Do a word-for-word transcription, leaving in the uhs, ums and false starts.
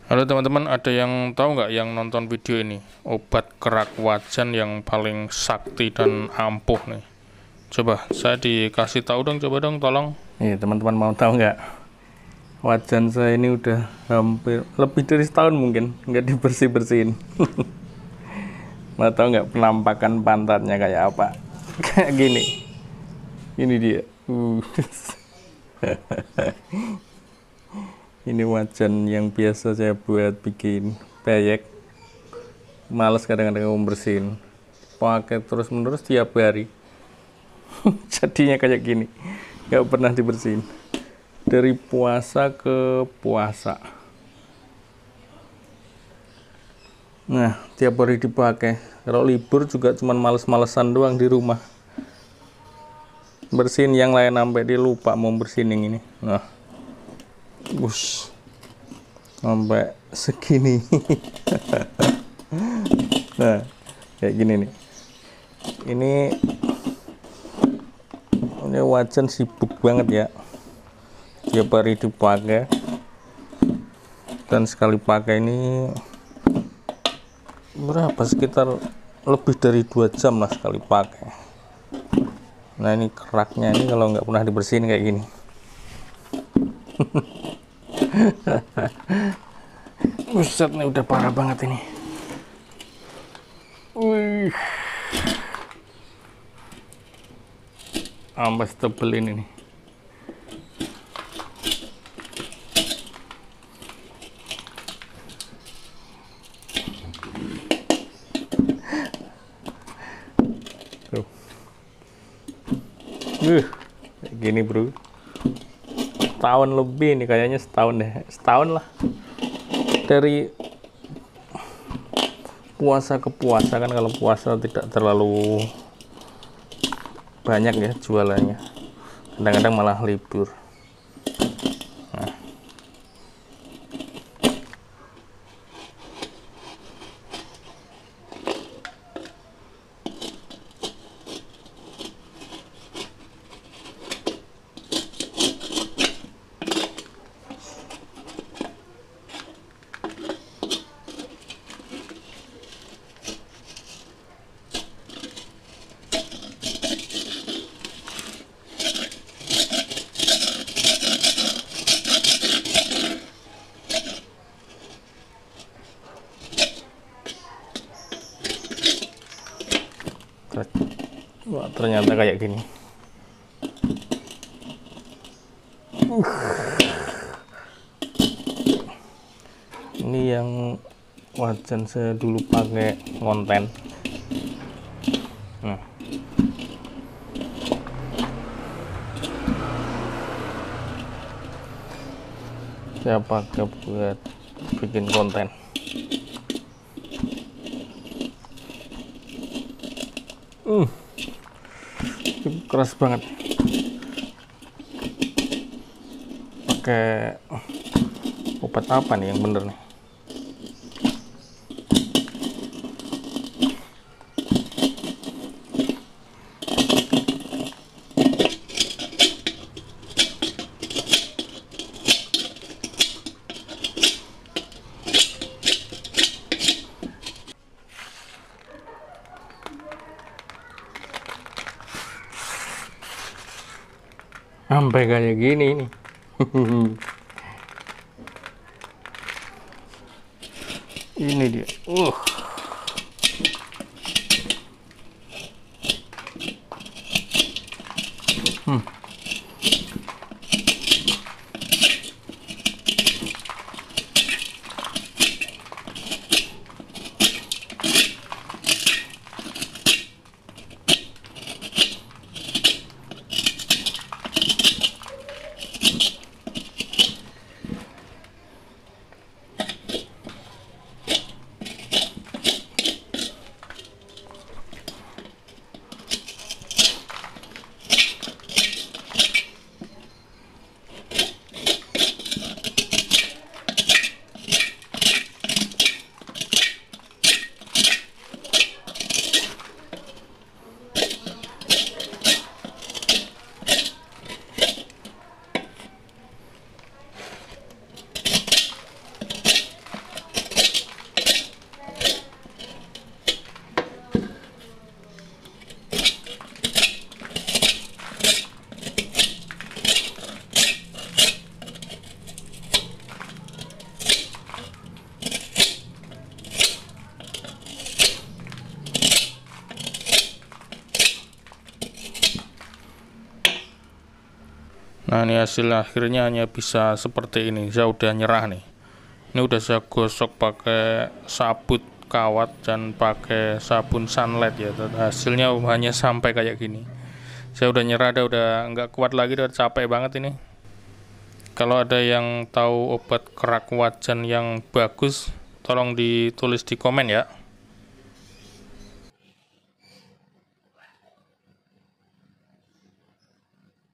Halo teman-teman, ada yang tahu nggak yang nonton video ini? Obat kerak wajan yang paling sakti dan ampuh nih. Coba saya dikasih tahu dong, coba dong, tolong. Nih teman-teman mau tahu nggak? Wajan saya ini udah hampir lebih dari setahun mungkin nggak dibersih-bersihin. Mau tahu nggak penampakan pantatnya kayak apa? Kayak gini. Ini dia. Uh. Ini wajan yang biasa saya buat bikin peyek. Males kadang-kadang membersihin. Pakai terus-menerus tiap hari. Jadinya kayak gini. Nggak pernah dibersihin. Dari puasa ke puasa. Nah, tiap hari dipakai. Kalau libur juga cuman males-malesan doang di rumah. Bersihin yang lain sampai dia lupa mau bersihin yang ini. Nah. Bus. Sampai segini. Nah, kayak gini nih. Ini ini wajan sibuk banget ya. Tiap hari dipakai. Dan sekali pakai ini berapa, sekitar lebih dari dua jam lah sekali pakai. Nah, ini keraknya ini kalau nggak pernah dibersihin kayak gini. Buset, nih udah parah banget ini. Wih, sampai setebel ini nih. Tuh. Uh, kayak gini bro. Setahun lebih nih kayaknya, setahun deh, setahun lah. Dari puasa ke puasa kan, kalau puasa tidak terlalu banyak ya jualannya, kadang-kadang malah libur. Nah. Wah, ternyata kayak gini. Uh. Ini yang wajan saya dulu pakai konten. Nah. Saya pakai buat bikin konten. Uh. Keras banget. Pakai obat apa nih yang bener nih? Sampai kayak gini nih. Ini dia. Uh. Hmm. Nah, ini hasil akhirnya hanya bisa seperti ini. Saya udah nyerah nih. Ini udah saya gosok pakai sabut kawat dan pakai sabun sunlight ya. Hasilnya hanya sampai kayak gini. Saya udah nyerah, dah udah nggak kuat lagi, udah capek banget ini. Kalau ada yang tahu obat kerak wajan yang bagus, tolong ditulis di komen ya.